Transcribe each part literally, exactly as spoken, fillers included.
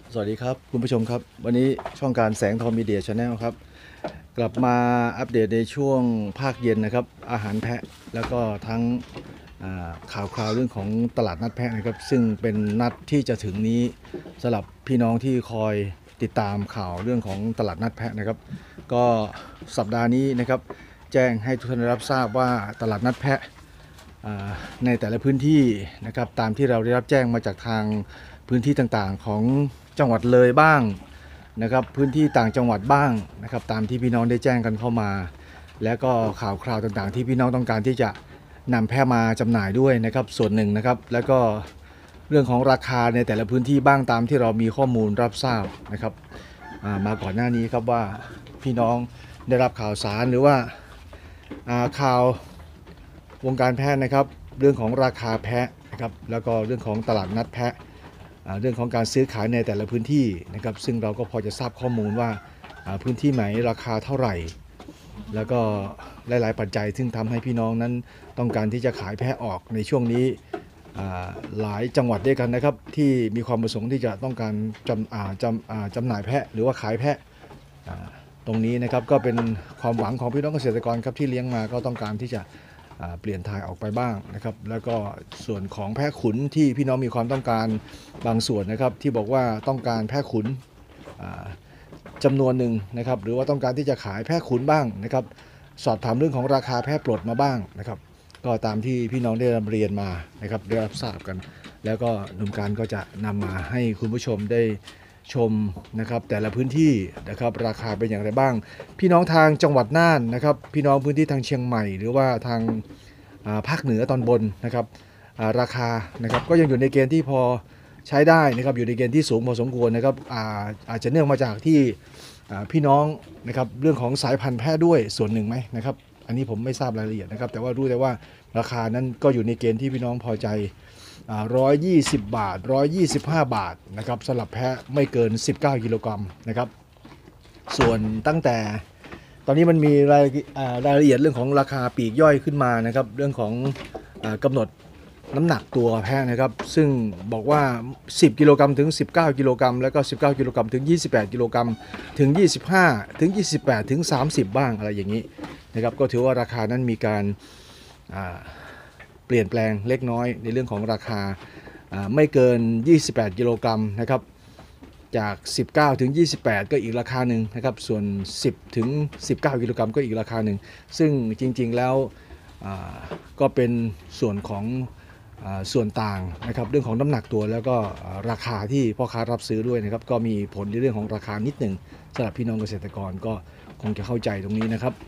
สวัสดีครับคุณผู้ชมครับวันนี้ช่องการแสงทองมีเดียชาแนลครับกลับมาอัปเดตในช่วงภาคเย็นนะครับอาหารแพะแล้วก็ทั้งข่าวคราวเรื่องของตลาดนัดแพะนะครับซึ่งเป็นนัดที่จะถึงนี้สำหรับพี่น้องที่คอยติดตามข่าวเรื่องของตลาดนัดแพะนะครับก็สัปดาห์นี้นะครับแจ้งให้ทุกท่านรับทราบว่าตลาดนัดแพะในแต่ละพื้นที่นะครับตามที่เราได้รับแจ้งมาจากทางพื้นที่ต่างๆของจังหวัดเลยบ้างนะครับพื้นที่ต่างจังหวัดบ้างนะครับตามที่พี่น้องได้แจ้งกันเข้ามา แล้วก็ข่าวคราวต่างๆที่พี่น้องต้องการที่จะนำแพะมาจำหน่ายด้วยนะครับส่วนหนึ่งนะครับแล้วก็เรื่องของราคาในแต่ละพื้นที่บ้างตามที่เรามีข้อมูลรับทราบนะครับมาก่อนหน้านี้ครับว่าพี่น้องได้รับข่าวสารหรือว่าข่าววงการแพะนะครับเรื่องของราคาแพะนะครับแล้วก็เรื่องของตลาดนัดแพะเรื่องของการซื้อขายในแต่ละพื้นที่นะครับซึ่งเราก็พอจะทราบข้อมูลว่าพื้นที่ไหนราคาเท่าไหร่แล้วก็หลายๆปัจจัยซึ่งทำให้พี่น้องนั้นต้องการที่จะขายแพะออกในช่วงนี้หลายจังหวัดด้วยกันนะครับที่มีความประสงค์ที่จะต้องการจำจำจำหน่ายแพะหรือว่าขายแพะตรงนี้นะครับก็เป็นความหวังของพี่น้องเกษตรกรครับที่เลี้ยงมาก็ต้องการที่จะเปลี่ยนถ่ายออกไปบ้างนะครับแล้วก็ส่วนของแพะขุนที่พี่น้องมีความต้องการบางส่วนนะครับที่บอกว่าต้องการแพะขุนจำนวนหนึ่งนะครับหรือว่าต้องการที่จะขายแพะขุนบ้างนะครับสอบถามเรื่องของราคาแพะปลดมาบ้างนะครับก็ตามที่พี่น้องได้รับเรียนมานะครับได้รับทราบกันแล้วก็หนุ่มการก็จะนำมาให้คุณผู้ชมได้ชมนะครับแต่ละพื้นที่นะครับราคาเป็นอย่างไรบ้างพี่น้องทางจังหวัดน่านนะครับพี่น้องพื้นที่ทางเชียงใหม่หรือว่าทางภาคเหนือตอนบนนะครับราคานะครับก็ยังอยู่ในเกณฑ์ที่พอใช้ได้นะครับอยู่ในเกณฑ์ที่สูงพอสมควรนะครับ อาอาจจะเนื่องมาจากที่พี่น้องนะครับเรื่องของสายพันธุ์แพะด้วยส่วนหนึ่งไหมนะครับอันนี้ผมไม่ทราบรายละเอียดนะครับแต่ว่ารู้แต่ว่าราคานั้นก็อยู่ในเกณฑ์ที่พี่น้องพอใจหนึ่งร้อยยี่สิบบาทหนึ่งร้อยยี่สิบห้าบาทนะครับสำหรับแพะไม่เกินสิบเก้ากิโลกรัมนะครับส่วนตั้งแต่ตอนนี้มันมีรายรายละเอียดเรื่องของราคาปีกย่อยขึ้นมานะครับเรื่องของกำหนดน้ำหนักตัวแพะนะครับซึ่งบอกว่าสิบกิโลกรัมถึงสิบเก้ากิโลกรัมแล้วก็สิบเก้ากิโลกรัมถึงยี่สิบแปดกิโลกรัมถึงยี่สิบห้าถึงยี่สิบแปดถึงสามสิบบ้างอะไรอย่างนี้นะครับก็ถือว่าราคานั้นมีการเปลี่ยนแปลงเล็กน้อยในเรื่องของราคาไม่เกินยี่สิบแปดกิโลกรัมนะครับจากสิบเก้าถึงยี่สิบแปดก็อีกราคาหนึ่งนะครับส่วนสิบถึงสิบเก้ากิโลกรัมก็อีกราคาหนึ่งซึ่งจริงๆแล้วก็เป็นส่วนของส่วนต่างนะครับเรื่องของน้ำหนักตัวแล้วก็ราคาที่พ่อค้ารับซื้อด้วยนะครับก็มีผลในเรื่องของราคานิดหนึ่งสำหรับพี่น้องเกษตรกรก็คงจะเข้าใจตรงนี้นะครับ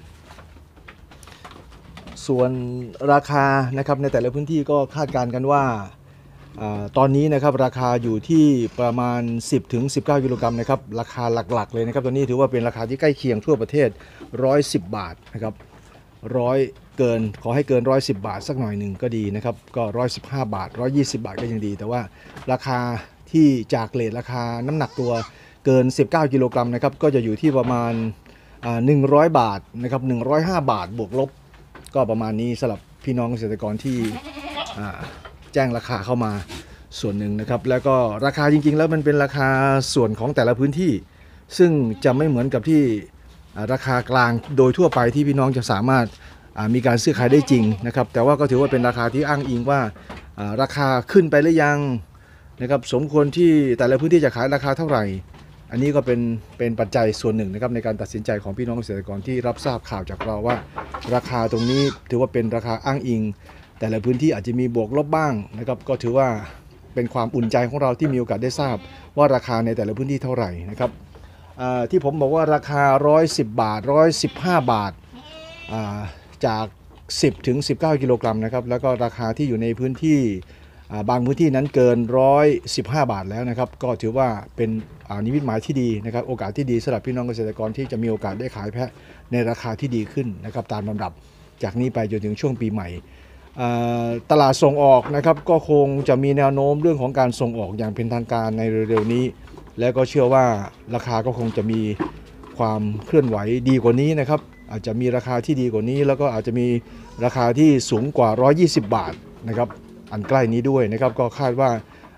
ส่วนราคานะครับในแต่ละพื้นที่ก็คาดการณ์กันว่าตอนนี้นะครับราคาอยู่ที่ประมาณสิบถึงสิบเก้ากิโลกรัมนะครับราคาหลักๆเลยนะครับตอนนี้ถือว่าเป็นราคาที่ใกล้เคียงทั่วประเทศหนึ่งร้อยสิบบาทนะครับร้อยเกินขอให้เกินหนึ่งร้อยสิบบาทสักหน่อยหนึ่งก็ดีนะครับก็หนึ่งร้อยสิบห้าบาทหนึ่งร้อยยี่สิบบาทก็ยังดีแต่ว่าราคาที่จากเรทราคาน้ำหนักตัวเกินสิบเก้ากิโลกรัมนะครับก็จะอยู่ที่ประมาณหนึ่งร้อยบาทนะครับหนึ่งร้อยห้าบาทบวกลบก็ประมาณนี้สำหรับพี่น้องเกษตรกรที่แจ้งราคาเข้ามาส่วนหนึ่งนะครับแล้วก็ราคาจริงๆแล้วมันเป็นราคาส่วนของแต่ละพื้นที่ซึ่งจะไม่เหมือนกับที่ราคากลางโดยทั่วไปที่พี่น้องจะสามารถมีการซื้อขายได้จริงนะครับแต่ว่าก็ถือว่าเป็นราคาที่อ้างอิงว่าราคาขึ้นไปหรือยังนะครับสมควรที่แต่ละพื้นที่จะขายราคาเท่าไหร่อันนี้ก็เป็นเป็นปัจจัยส่วนหนึ่งนะครับในการตัดสินใจของพี่น้องเกษตรกรที่รับทราบข่าวจากเราว่าราคาตรงนี้ถือว่าเป็นราคาอ้างอิงแต่ละพื้นที่อาจจะมีบวกลบบ้างนะครับก็ถือว่าเป็นความอุ่นใจของเราที่มีโอกาสได้ทราบว่าราคาในแต่ละพื้นที่เท่าไหร่นะครับที่ผมบอกว่าราคาหนึ่งร้อยสิบบาทหนึ่งร้อยสิบห้าบาทจากสิบถึงสิบเก้ากิโลกรัมนะครับแล้วก็ราคาที่อยู่ในพื้นที่บางพื้นที่นั้นเกินหนึ่งร้อยสิบห้าบาทแล้วนะครับก็ถือว่าเป็นนิมิตหมายที่ดีนะครับโอกาสที่ดีสำหรับพี่น้องเกษตรกรที่จะมีโอกาสได้ขายแพะในราคาที่ดีขึ้นนะครับตามลำดับจากนี้ไปจนถึงช่วงปีใหม่ตลาดส่งออกนะครับก็คงจะมีแนวโน้มเรื่องของการส่งออกอย่างเป็นทางการในเร็วๆนี้แล้วก็เชื่อว่าราคาก็คงจะมีความเคลื่อนไหวดีกว่านี้นะครับอาจจะมีราคาที่ดีกว่านี้แล้วก็อาจจะมีราคาที่สูงกว่าหนึ่งร้อยยี่สิบบาทนะครับอันใกล้นี้ด้วยนะครับก็คาดว่า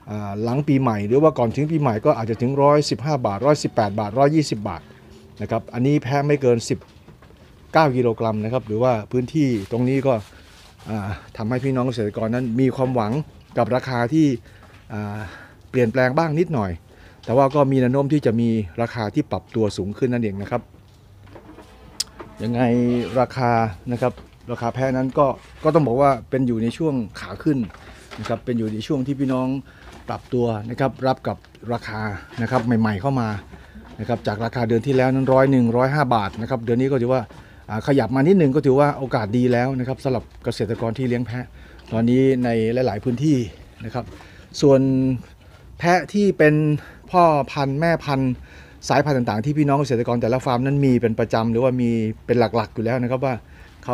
หลังปีใหม่หรือว่าก่อนถึงปีใหม่ก็อาจจะถึงหนึ่งร้อยสิบห้าบาทหนึ่งร้อยสิบแปดบาทหนึ่งร้อยยี่สิบบาทนะครับอันนี้แพะไม่เกินสิบเก้ากิโลกรัมนะครับหรือว่าพื้นที่ตรงนี้ก็ทำให้พี่น้องเกษตรกรนั้นมีความหวังกับราคาที่เปลี่ยนแปลงบ้างนิดหน่อยแต่ว่าก็มีแนวโน้มที่จะมีราคาที่ปรับตัวสูงขึ้นนั่นเองนะครับยังไงราคานะครับราคาแพะนั้นก็ก็ต้องบอกว่าเป็นอยู่ในช่วงขาขึ้นนะครับเป็นอยู่ในช่วงที่พี่น้องปรับตัวนะครับรับกับราคานะครับใหม่ๆเข้ามานะครับจากราคาเดือนที่แล้วนั้นร้อยหนึ่งร้อยห้าบาทนะครับเดือนนี้ก็ถือว่าขยับมานิดนึงก็ถือว่าโอกาสดีแล้วนะครับสำหรับเกษตรกรที่เลี้ยงแพะตอนนี้ในหลายๆพื้นที่นะครับส่วนแพะที่เป็นพ่อพันธุ์แม่พันธุ์สายพันธุ์ต่างๆที่พี่น้องเกษตรกรแต่ละฟาร์มนั้นมีเป็นประจำหรือว่ามีเป็นหลักๆอยู่แล้วนะครับว่าเขา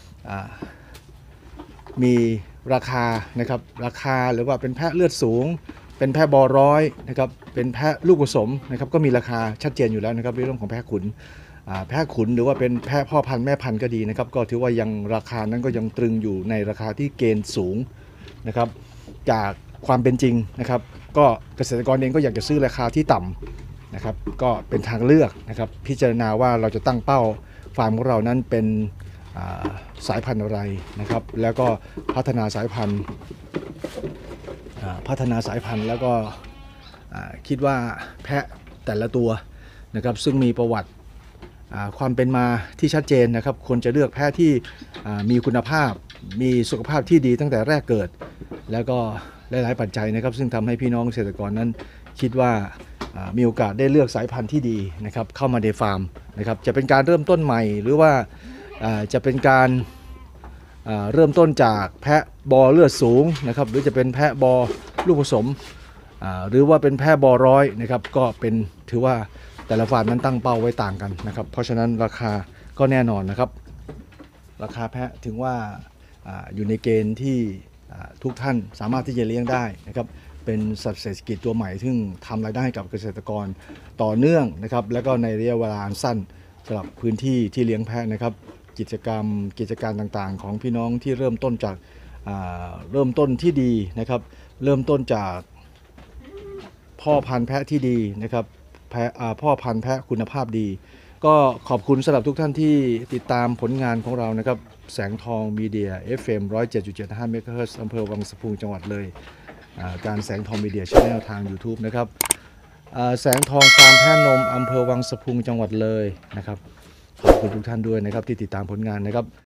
มีราคานะครับราคาหรือว่าเป็นแพะเลือดสูงเป็นแพะบอร้อยนะครับเป็นแพะลูกผสมนะครับก็มีราคาชัดเจนอยู่แล้วนะครับในเรื่องของแพะขุนแพะขุนหรือว่าเป็นแพะพ่อพันธุ์แม่พันธุ์ก็ดีนะครับก็ถือว่ายังราคานั้นก็ยังตรึงอยู่ในราคาที่เกณฑ์สูงนะครับจากความเป็นจริงนะครับก็เกษตรกรเองก็อยากจะซื้อราคาที่ต่ำนะครับก็เป็นทางเลือกนะครับพิจารณาว่าเราจะตั้งเป้าฟาร์มของเรานั้นเป็นสายพันธุ์อะไรนะครับแล้วก็พัฒนาสายพันธุ์พัฒนาสายพันธุ์แล้วก็คิดว่าแพะแต่ละตัวนะครับซึ่งมีประวัติความเป็นมาที่ชัดเจนนะครับควรจะเลือกแพะที่มีคุณภาพมีสุขภาพที่ดีตั้งแต่แรกเกิดแล้วก็หลายๆปัจจัยนะครับซึ่งทำให้พี่น้องเกษตรกรนั้นคิดว่ามีโอกาสได้เลือกสายพันธุ์ที่ดีนะครับเข้ามาในฟาร์มนะครับจะเป็นการเริ่มต้นใหม่หรือว่าจะเป็นการเริ่มต้นจากแพะบอเลือดสูงนะครับหรือจะเป็นแพะบอลูกผสมหรือว่าเป็นแพะบอร้อยนะครับก็เป็นถือว่าแต่ละฟาร์มนั้นตั้งเป้าไว้ต่างกันนะครับเพราะฉะนั้นราคาก็แน่นอนนะครับราคาแพะถึงว่า อ, อยู่ในเกณฑ์ที่ทุกท่านสามารถที่จะเลี้ยงได้นะครับเป็นสัตว์เศรษฐกิจตัวใหม่ซึ่งทำรายได้ให้กับเกษตรกรต่อเนื่องนะครับแล้วก็ในระยะเวลาสั้นสำหรับพื้นที่ที่เลี้ยงแพะนะครับกิจกรรมกิจการต่างๆของพี่น้องที่เริ่มต้นจากเริ่มต้นที่ดีนะครับเริ่มต้นจากพ่อพันธุ์แพะที่ดีนะครับแพะพ่อพันธุ์แพะคุณภาพดีก็ขอบคุณสำหรับทุกท่านที่ติดตามผลงานของเรานะครับแสงทองมีเดีย เอฟ เอ็ม หนึ่งร้อยเจ็ดจุดเจ็ดห้า เมกะเฮิรตซ์ อำเภอวังสะพุงจังหวัดเลยการแสงทองมีเดีย Channel ทาง YouTube นะครับแสงทองฟาร์มแพะนมอำเภอวังสะพุงจังหวัดเลยนะครับขอบคุณทุกท่านด้วยนะครับที่ติดตามผลงานนะครับ